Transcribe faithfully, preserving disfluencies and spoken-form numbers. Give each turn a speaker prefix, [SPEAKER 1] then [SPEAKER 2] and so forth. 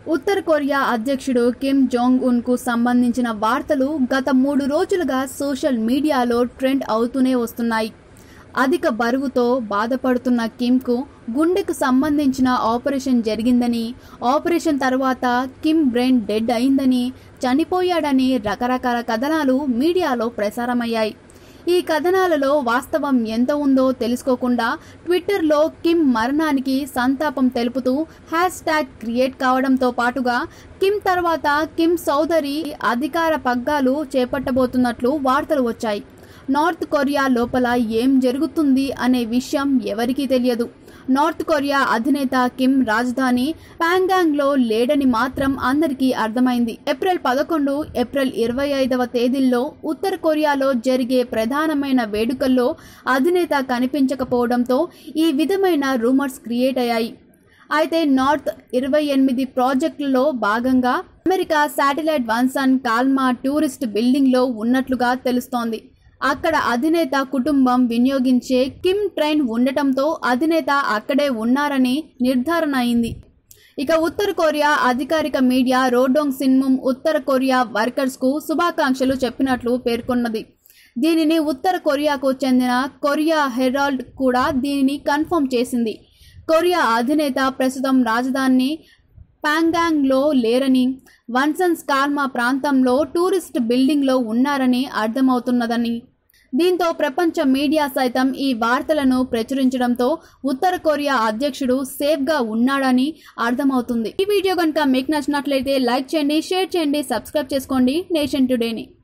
[SPEAKER 1] ఉత్తర Korea అధ్యక్షుడు Kim Jong Un కు సంబంధించిన వార్తలు గత మూడు రోజులుగా సోషల్ మీడియాలో ట్రెండ్ అవుతూనే వస్తున్నాయి. అధిక బరువుతో బాధపడుతున్న కిమ్ కు గుండెకు సంబంధించిన ఆపరేషన్ జరిగిందని, ఆపరేషన్ తర్వాత కిమ్ బ్రెయిన్ డెడ్ అయిందని, చనిపోయాడని రకరకాల కథనాలు మీడియాలో ప్రసారమయ్యాయి. ఈ కథనాలలో వాస్తవం ఎంత ఉందో తెలుసుకోకుండా ట్విట్టర్లో కిమ్ మరణానికి సంతాపం తెలుపుతూ హ్యాష్ ట్యాగ్ క్రియేట్ కావడంతో పాటుగా కిమ్ తర్వాత కిమ్ సోదరి అధికార పగ్గాలు చేపట్టబోతున్నట్లు వార్తలు వచ్చాయి. నార్త్ కొరియా లోపల ఏం జరుగుతుంది అనే విషయం ఎవరికీ తెలియదు. నార్త్ కొరియా అధినేత కిమ్ రాజధాని ప్యాంగాంగ్ లో లేడని మాత్రం అందరికీ అర్థమైంది. ఏప్రిల్ పదకొండు, ఏప్రిల్ ఇరవై ఐదవ తేదీల్లో ఉత్తర కొరియాలో జరిగే ప్రధానమైన వేడుకల్లో అధినేత కనిపించకపోవడంతో ఈ విధమైన రూమర్స్ క్రియేట్ అయ్యాయి. అయితే నార్త్ ఇరవై ఎనిమిది ప్రాజెక్టులలో భాగంగా America satellite Wonsan Kalma tourist building లో ఉన్నట్లుగా తెలుస్తోంది. అక్కడ అధినేత కుటుంబం వినియోగించే కిమ్ ట్రైన్ ఉండటంతో అధినేత అక్కడే ఉన్నారని నిర్ధారణ అయింది. ఇక ఉత్తర కొరియా అధికారిక మీడియా రోడోంగ్ సిన్ముమ్ ఉత్తర కొరియా వర్కర్స్ కు శుభాకాంక్షలు చెప్పినట్లు పేర్కొన్నది. దీనిని ఉత్తర కొరియాకు చెందిన కొరియా హెరాల్డ్ కూడా దీనిని కన్ఫర్మ్ చేసింది. కొరియా అధినేత ప్రస్తుతం రాజధాని ప్యాంగాంగ్ లో లేరని, వన్సన్స్ కాల్మా ప్రాంతంలో టూరిస్ట్ బిల్డింగ్ లో ఉన్నారని అర్థమవుతున్నదని. దీంతో ప్రపంచ మీడియా సైతం ఈ వార్తలను ప్రచురించడంతో ఉత్తర కొరియా అధ్యక్షుడు సేఫ్ గా ఉన్నాడని అర్థమవుతుంది. ఈ వీడియో కనుక మీకు నచ్చినట్లయితే లైక్ చేయండి, షేర్ చేయండి, సబ్స్క్రైబ్ చేసుకోండి నేషన్ టుడేని.